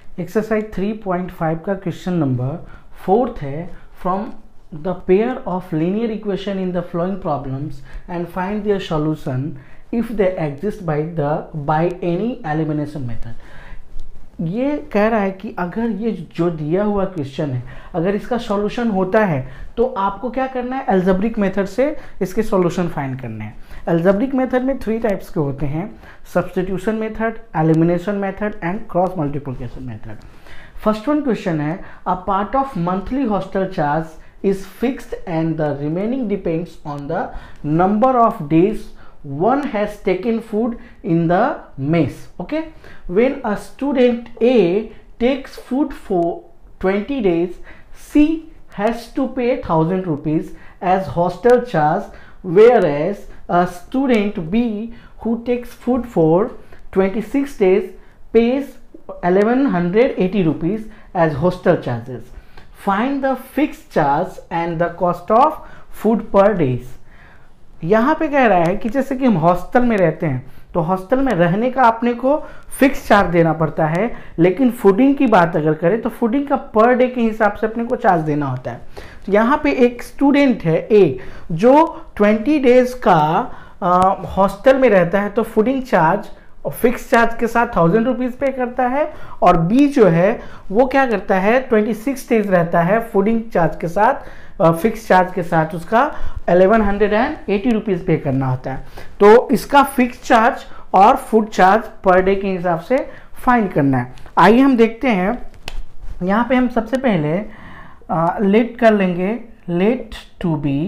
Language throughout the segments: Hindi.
एक्सरसाइज 3.5 का क्वेश्चन नंबर 4 है। From the pair of linear equation in the following problems and find their solution if they exist by any elimination method. ये कह रहा है कि अगर ये जो दिया हुआ क्वेश्चन है अगर इसका सॉल्यूशन होता है तो आपको क्या करना है, अलजेब्रिक मेथड से इसके सॉल्यूशन फाइंड करने हैं। अलजेब्रिक मेथड में 3 टाइप्स के होते हैं, substitution method, elimination method and cross multiplication method. First one question है, a part of monthly hostel charge is fixed and the remaining depends on the number of days one has taken food in the mess. Okay, when a student A takes food for 20 days, C has to pay 1000 rupees as hostel charge, whereas a student B who takes food for 26 days pays 1180 rupees as hostel charges. Find the fixed charge and the cost of food per days. यहाँ पे कह रहा है कि जैसे कि हम हॉस्टल में रहते हैं तो हॉस्टल में रहने का अपने को फिक्स चार्ज देना पड़ता है, लेकिन फूडिंग की बात अगर करें तो फूडिंग का पर डे के हिसाब से अपने को चार्ज देना होता है। तो यहाँ पे एक स्टूडेंट है ए जो 20 डेज का हॉस्टल में रहता है तो फूडिंग चार्ज और फिक्स चार्ज के साथ 1000 रुपीज़ पे करता है, और बी जो है वो क्या करता है 26 डेज रहता है फूडिंग चार्ज के साथ, फिक्स चार्ज के साथ उसका 1180 रुपीज़ पे करना होता है। तो इसका फिक्स चार्ज और फूड चार्ज पर डे के हिसाब से फाइंड करना है। आइए हम देखते हैं। यहाँ पे हम सबसे पहले लेट कर लेंगे, let to be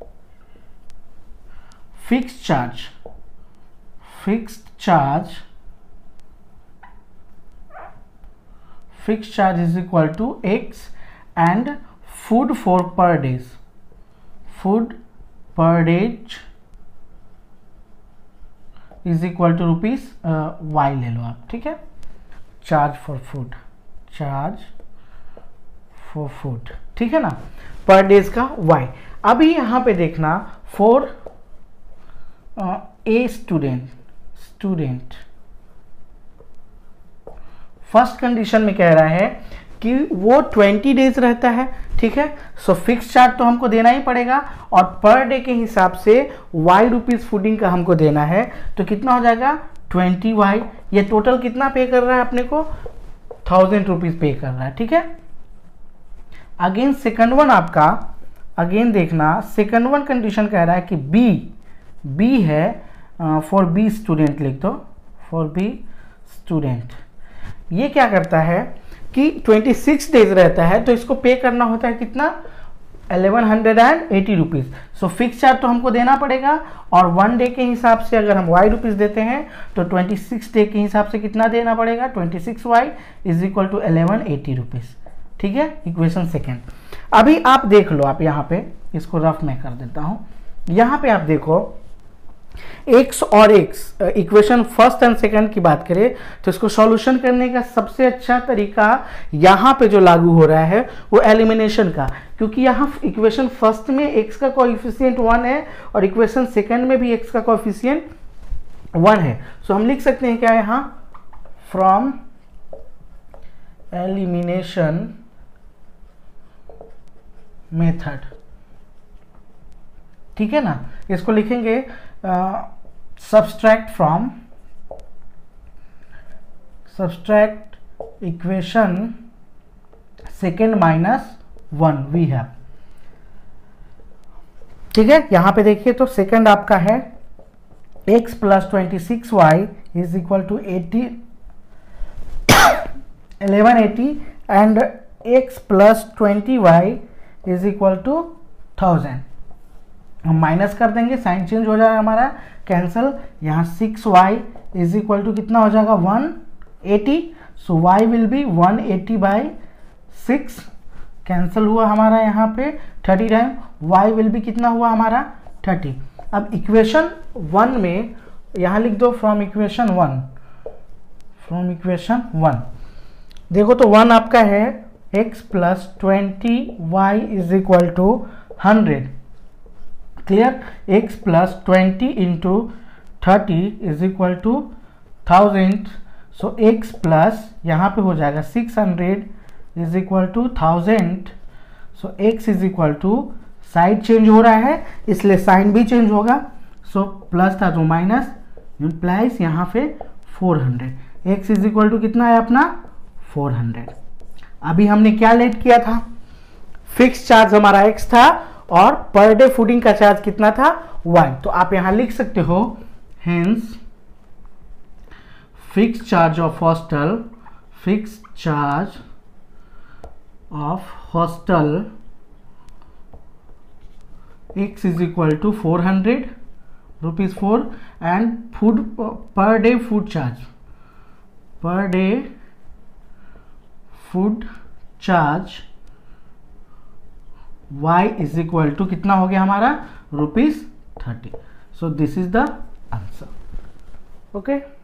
fix charge, fixed charge is equal to x and food for per days, food per days is equal to rupees y ले लो आप, ठीक है। चार्ज फॉर फूड, ठीक है ना, पर डेज का y। अभी यहाँ पे देखना for a student first condition में कह रहा है कि वो 20 डेज रहता है, ठीक है। सो फिक्स चार्ज तो हमको देना ही पड़ेगा और पर डे के हिसाब से y रुपीज़ फूडिंग का हमको देना है, तो कितना हो जाएगा 20y। ये टोटल कितना पे कर रहा है अपने को 1000 रुपीज़ पे कर रहा है, ठीक है। अगेन सेकंड वन आपका, अगेन देखना सेकंड वन कंडीशन कह रहा है कि बी है, फॉर बी स्टूडेंट लिख दो, फॉर बी स्टूडेंट। ये क्या करता है कि 26 डेज रहता है तो इसको पे करना होता है कितना 1180 रुपीज़। सो फिक्स चार्ज तो हमको देना पड़ेगा और 1 डे के हिसाब से अगर हम y रुपीज़ देते हैं तो 26 डे के हिसाब से कितना देना पड़ेगा 26y is equal to 1180 rupees, ठीक है। Equation second. अभी आप देख लो, आप यहाँ पे इसको रफ में कर देता हूँ। यहाँ पे आप देखो x और x equation first and second की बात करें तो इसको सॉल्यूशन करने का सबसे अच्छा तरीका यहाँ पे जो लागू हो रहा है वो एलिमिनेशन का, क्योंकि यहाँ इक्वेशन फर्स्ट में x का कोएफिशिएंट 1 है और इक्वेशन सेकंड में भी x का कोएफिशिएंट 1 है। सो हम लिख सकते हैं क्या यहाँ, फ्रॉम एलिमिनेशन मेथड, ठीक है ना। इसको लिखेंगे subtract equation second minus 1 we have, ठीक है। यहां पे देखिए तो सेकंड आपका है x plus 26y is equal to 1180 and x plus 20y is equal to 1000। हम माइनस कर देंगे, साइन चेंज हो जाएगा हमारा, कैंसल। यहाँ 6y इज इक्वल टू कितना हो जाएगा 180। So y will be 180 by 6, cancel हुआ हमारा यहाँ पे 30 टाइम, y विल बी कितना हुआ हमारा 30। अब इक्वेशन 1 में यहाँ लिख दो फ्रॉम इक्वेशन 1 देखो तो 1 आपका है x plus 20y is equal to 100, clear. x plus 20 into 30 is equal to 1000। So x plus यहाँ पे हो जाएगा 600 is equal to 1000. So x is equal to, side change हो रहा है इसलिए साइन भी चेंज होगा. सो प्लस था तो माइनस, इम्प्लाइज यहाँ पे 400. x इज इक्वल टू कितना है अपना 400. अभी हमने क्या लेट किया था, फिक्स चार्ज हमारा x था और पर डे फूडिंग का चार्ज कितना था 1. तो आप यहां लिख सकते हो hence fix charge of hostel, fix charge of hostel x is equal to 400 rupees 4 and food per day food charge, per day food charge y is equal to कितना हो गया हमारा ₹30. So this is the answer. Okay.